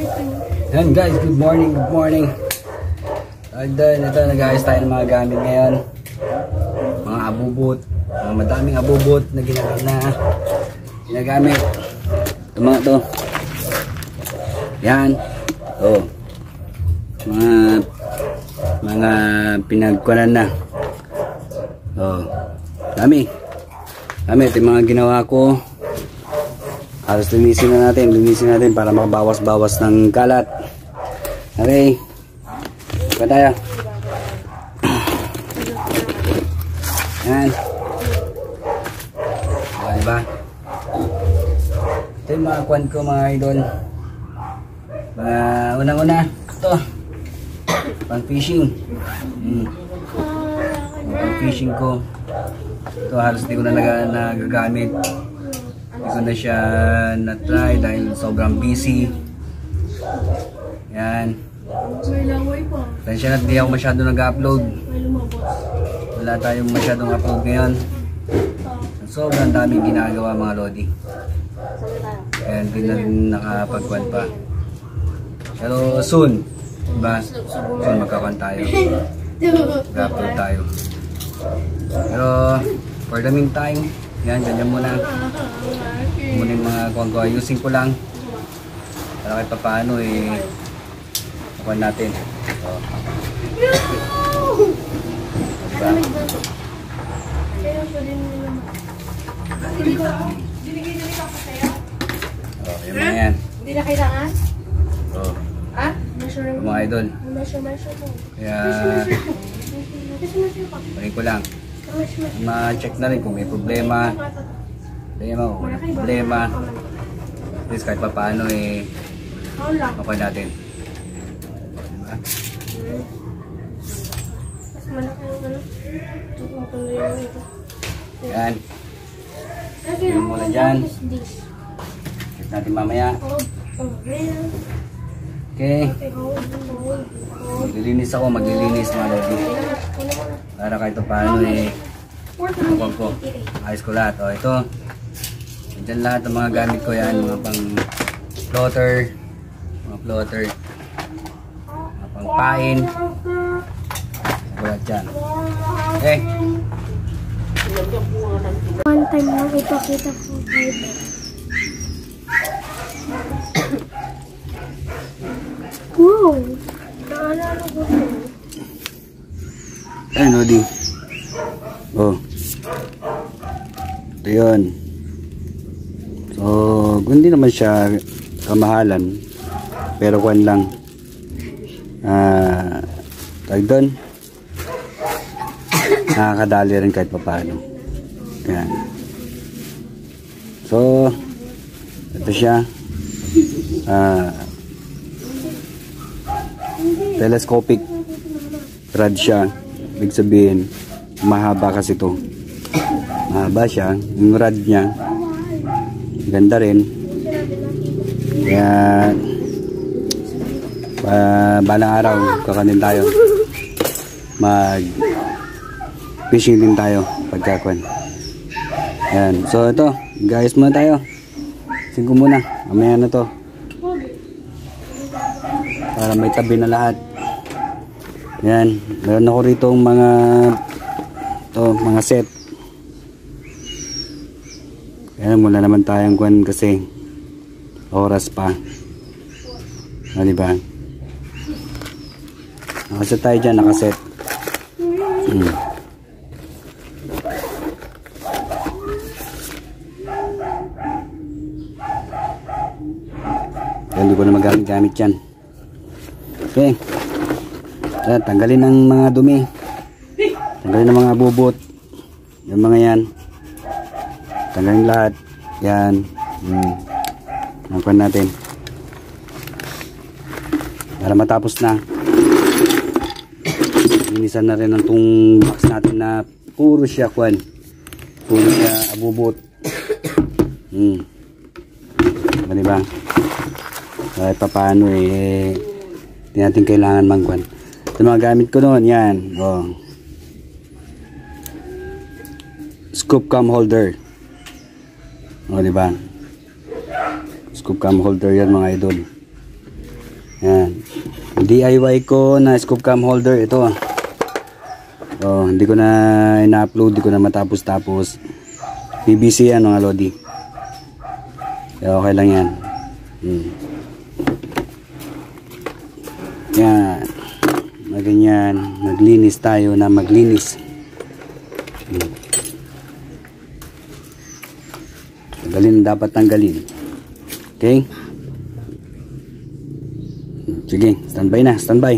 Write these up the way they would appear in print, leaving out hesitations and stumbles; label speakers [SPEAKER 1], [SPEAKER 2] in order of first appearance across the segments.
[SPEAKER 1] Yan guys, good morning, good morning. Ito nag-ayos tayo ng mga gamit ngayon. Mga abubot, mga madaming abubot na ginagamit. Ito mga to. Yan. Ito. Mga pinagkuhanan na. Dami. Ito yung mga ginawa ko. Halos linisin natin para makabawas-bawas ng kalat. Okay. Ito tayo. Yan. Diba? Ito yung mga kwan ko mga idol. Unang-una. Ito. Pang fishing. Pang fishing ko. Ito halos di ko na nagagamit. Hindi ko na siya na-try dahil sobrang busy. Yan. Tensya na hindi ako masyado nag-upload. Wala tayong masyadong upload ngayon. Sobrang daming ginagawa mga lodi. Kaya hindi na rin nakapagkuhan pa. Pero soon, diba? Soon magkakuhan tayo. Mag-upload tayo. Pero for the meantime, yan, ganyan muna. Muna yung mga kuha. Ayusin ko lang. Para kahit paano kuha natin. Diba? Yung mga yan.
[SPEAKER 2] Hindi na kailangan?
[SPEAKER 1] Mga idol. Kaya balik ko lang. Ma-check na rin kung may problema. At least kahit pa paano makuha natin. Diba? Yan. Yung muna dyan. Check natin mamaya. Okay. Maglilinis ako, maglilinis mga lodi. Para kahit paano ayos ko lahat. Ito. Diyan lahat ng mga gamit ko yan. Mga pang plotter. Mga pang pain. Wala dyan. Okay.
[SPEAKER 2] One time lang ipakita ko kayo. Wow! Naalala ko ito.
[SPEAKER 1] Ayan, Lodi. Ito yun. So, hindi naman siya kamahalan. Pero kwan lang. Tag doon. Nakakadali rin kahit paano. Ayan. So, ito siya. Telescopic rod siya. Ibig sabihin, mahaba kasi ito. Mahaba siya. Yung rod niya, ganda rin. Kaya, balang araw, kakanin tayo. Fishing din tayo pagkakuan. Yan. So ito, guys muna tayo. Singko muna. Mamaya na to. Para may tabi na lahat. Yan. Meron ako rito mga set. Yan, mula naman tayong kuan kasi oras pa. Diba? Nakaset tayo dyan, nakaset. Hindi ko na magamit yan. Okay. Ayan, tanggalin ng mga dumi. Tanggalin ng mga bubot. Yung mga yan. Tanggalin lahat. Yan. Nangkuhan natin. Para matapos na. Linisan na rin ang itong box natin na puro siya kuhan. Puro siya abubot. Diba? Kahit pa paano hindi natin kailangan mangkuhan. Ito mga gamit ko noon. Yan. Scoop cam holder. Diba? Scoop cam holder yan mga idol. Yan. DIY ko na scoop cam holder ito. Oh, hindi ko na ina-upload, hindi ko na matapos-tapos. PVC yan mga lodi. Kaya okay lang yan. Yan. Maganyan. Maglinis tayo na maglinis. Tanggalin dapat tanggalin. Okay? Sige, standby na, standby.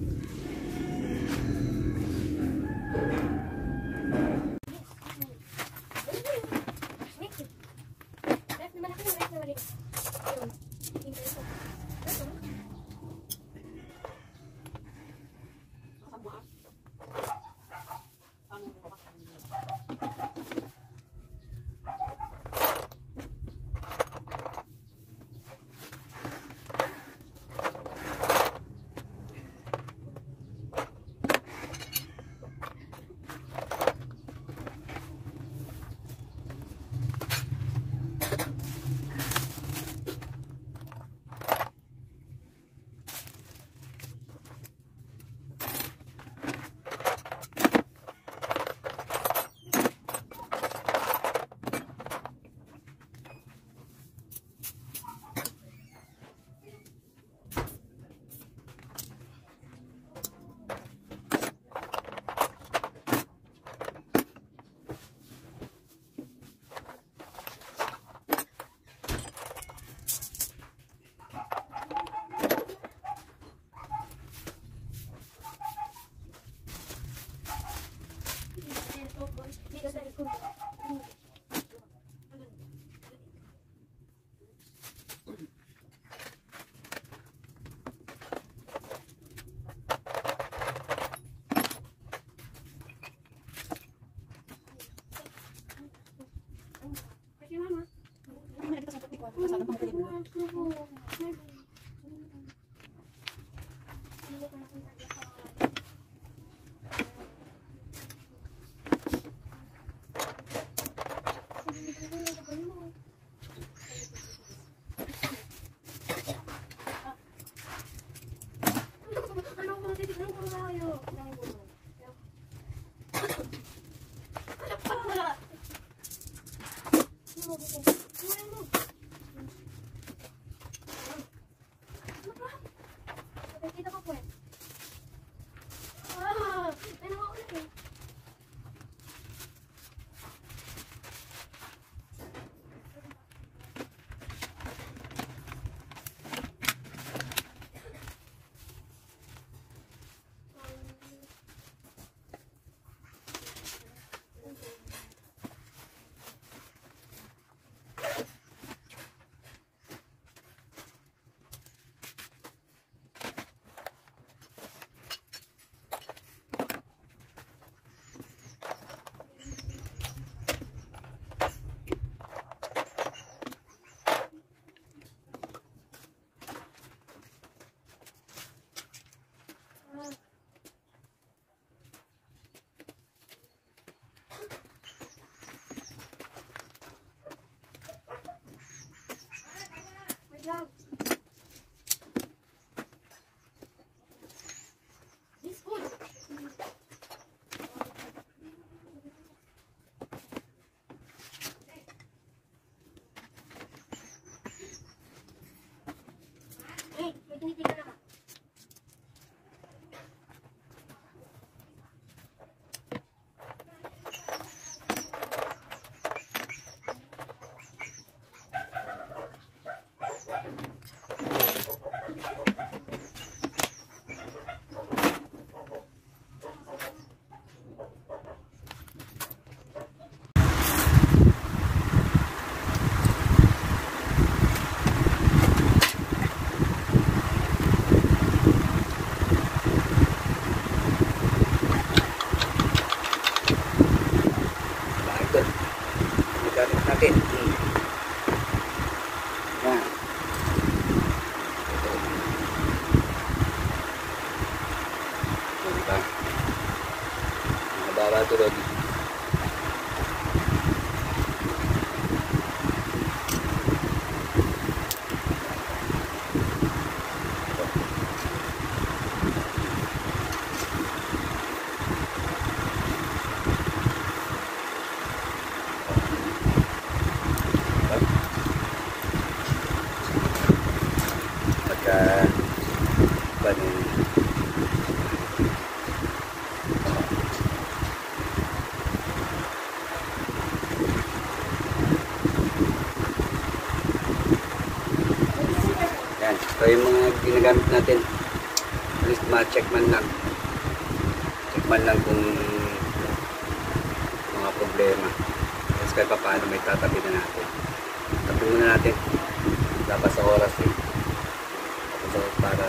[SPEAKER 3] Tulad.
[SPEAKER 1] So yung mga ginagamit natin, at least ma-check man lang. Check man lang kung mga problema. Tapos kahit pa paano may tatabi na natin. Tabi muna natin. Dapat sa oras eh. Tapos para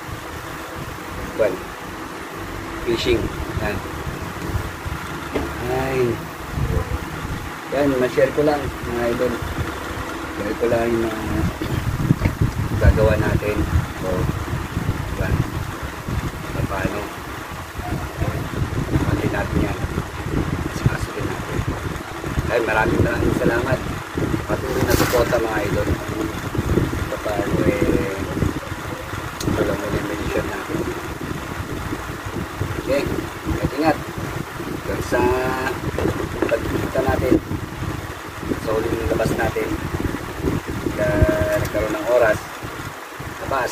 [SPEAKER 1] fishing. Yan. Ay. Yan, ma-share ko lang mga idol. Share ko lang yung mga gagawa natin. So, yan. Paano. Pati natin yan. Kasulin natin. Ay, maraming salamat. Patuloy na suporta mga idol. Paano ito lang muna yung medisyon natin. Okay, ingat. Hanggang sa pagkikita natin sa huling labas natin. Nagkaroon ng oras, labas.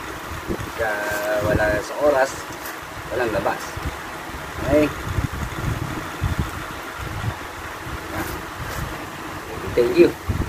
[SPEAKER 1] Wala sa oras, walang labas. Okay. Thank you.